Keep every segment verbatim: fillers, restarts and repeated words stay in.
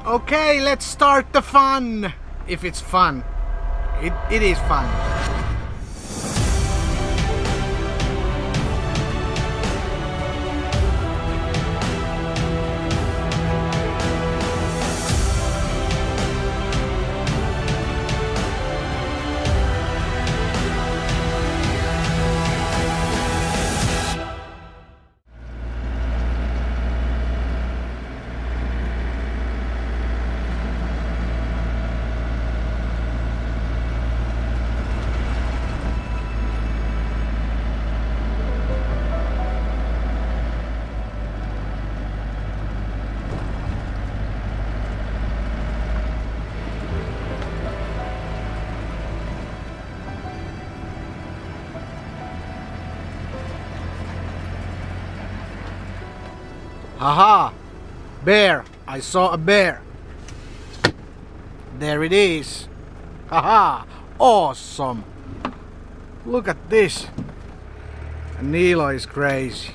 Okay, let's start the fun. If it's fun. It, it is fun. Haha! Bear! I saw a bear! There it is! Haha! Awesome! Look at this! Nilo is crazy.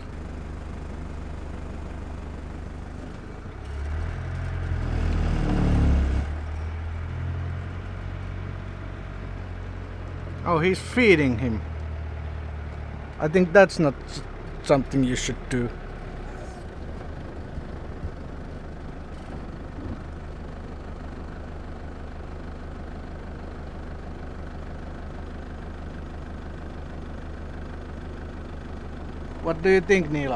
Oh, he's feeding him. I think that's not something you should do. What do you think, Nilo?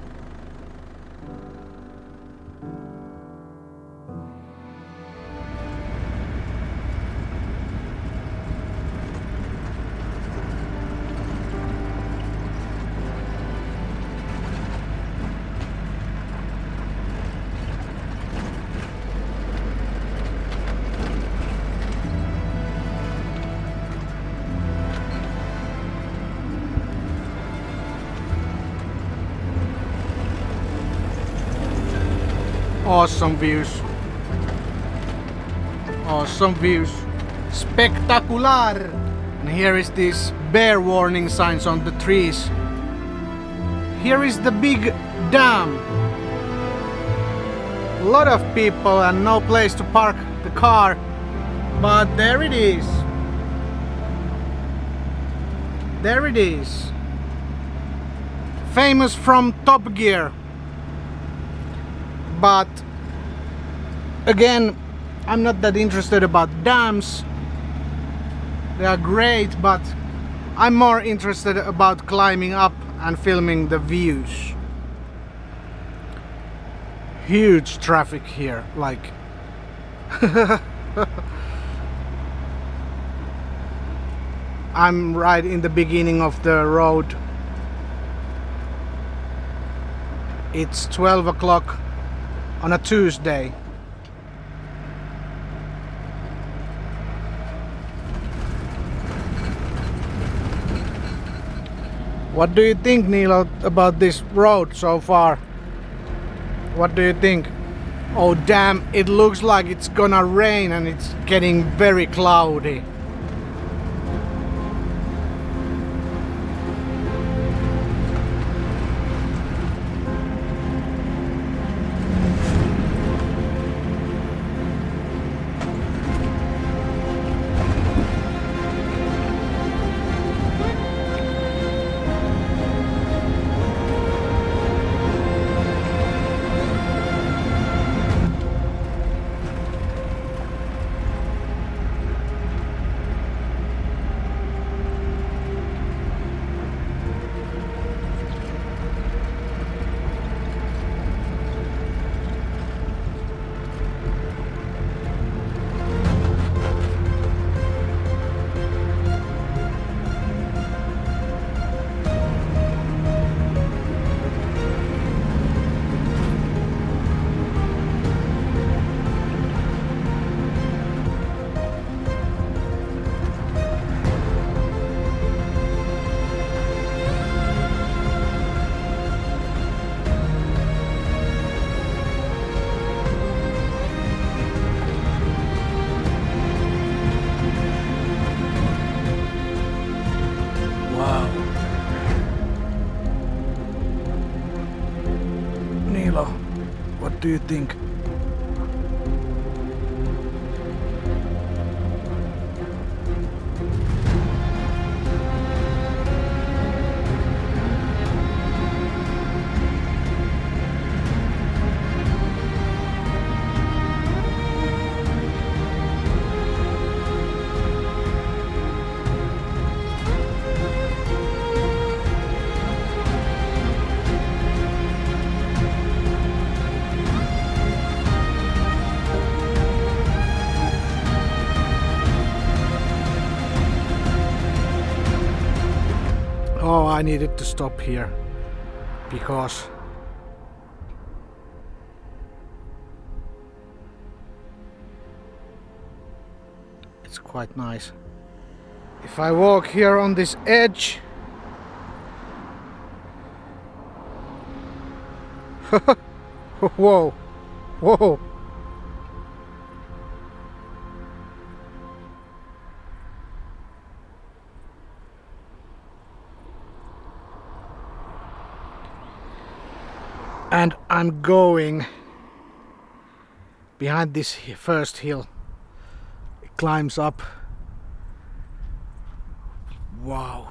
Awesome views. Awesome views. Spectacular! And here is these bear warning signs on the trees. Here is the big dam. A lot of people and no place to park the car. But there it is. There it is. Famous from Top Gear. But again, I'm not that interested about dams. They are great, but I'm more interested about climbing up and filming the views. Huge traffic here, like I'm right in the beginning of the road. It's twelve o'clock on a Tuesday. What do you think, Nilo, about this road so far? What do you think? Oh damn, it looks like it's gonna rain and it's getting very cloudy. What do you think? Oh, I needed to stop here because it's quite nice. If I walk here on this edge, whoa, whoa. And I'm going behind this first hill. It climbs up. Wow.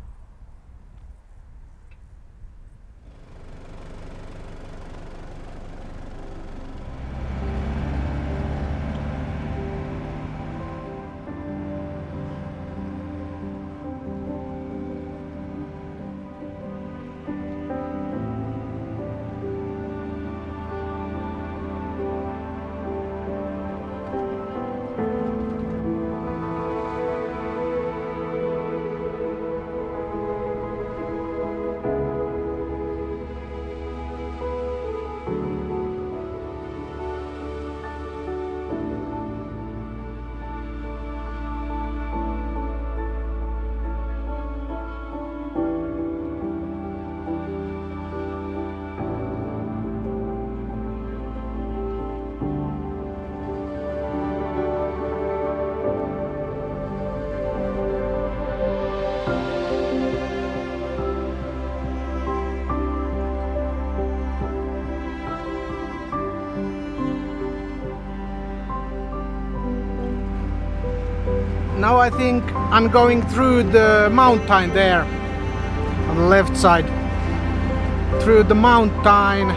Now I think I'm going through the mountain there on the left side, through the mountain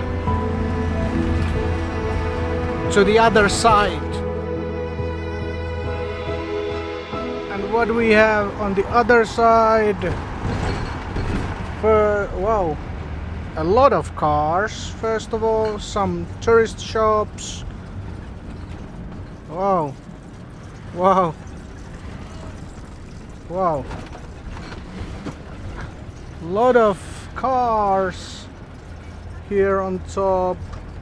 to the other side. And what do we have on the other side? For, wow, a lot of cars. First of all, some tourist shops. Wow, wow. Wow, lot of cars here on top.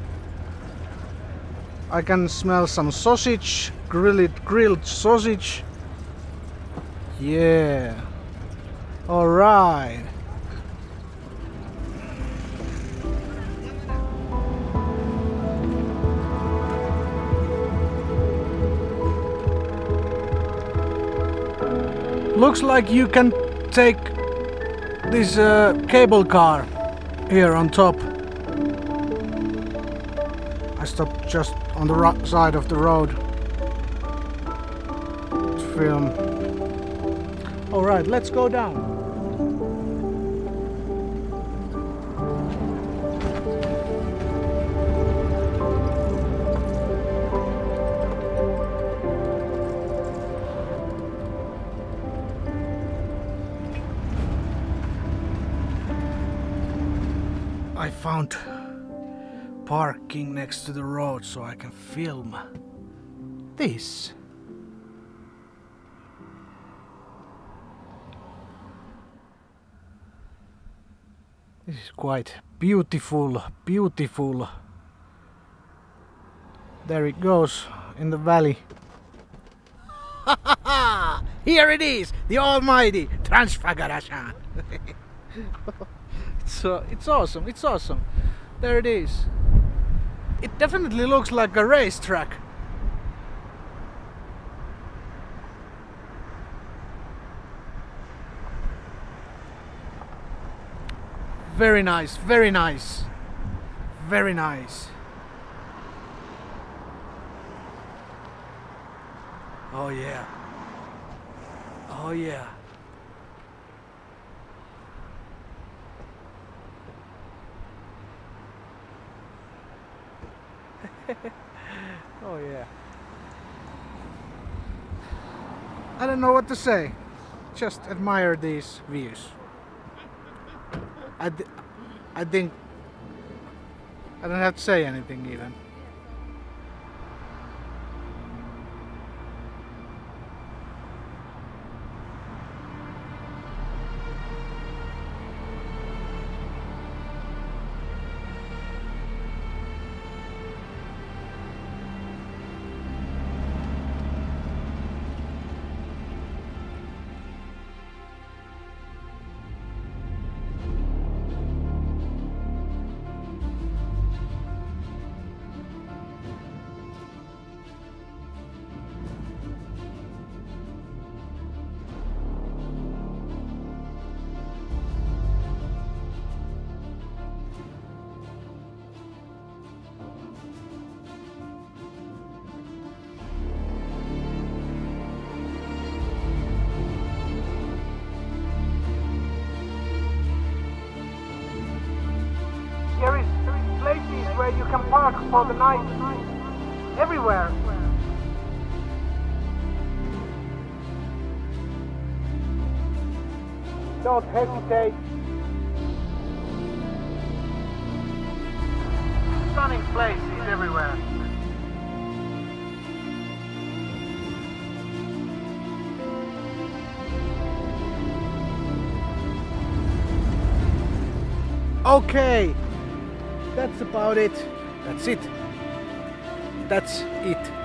I can smell some sausage, grilled grilled sausage. Yeah. All right. Looks like you can take this uh, cable car here on top. I stopped just on the right side of the road to film. Alright, let's go down. I found parking next to the road so I can film this. This is quite beautiful, beautiful. There it goes in the valley. Here it is, the almighty Transfagarasan. So it's awesome, it's awesome. There it is. It definitely looks like a racetrack. Very nice, very nice. Very nice. Oh yeah. Oh yeah. Oh yeah. I don't know what to say. Just admire these views. I, th I think I don't have to say anything even. can park for the night everywhere. Don't hesitate. Stunning places everywhere. Okay, that's about it. That's it. That's it.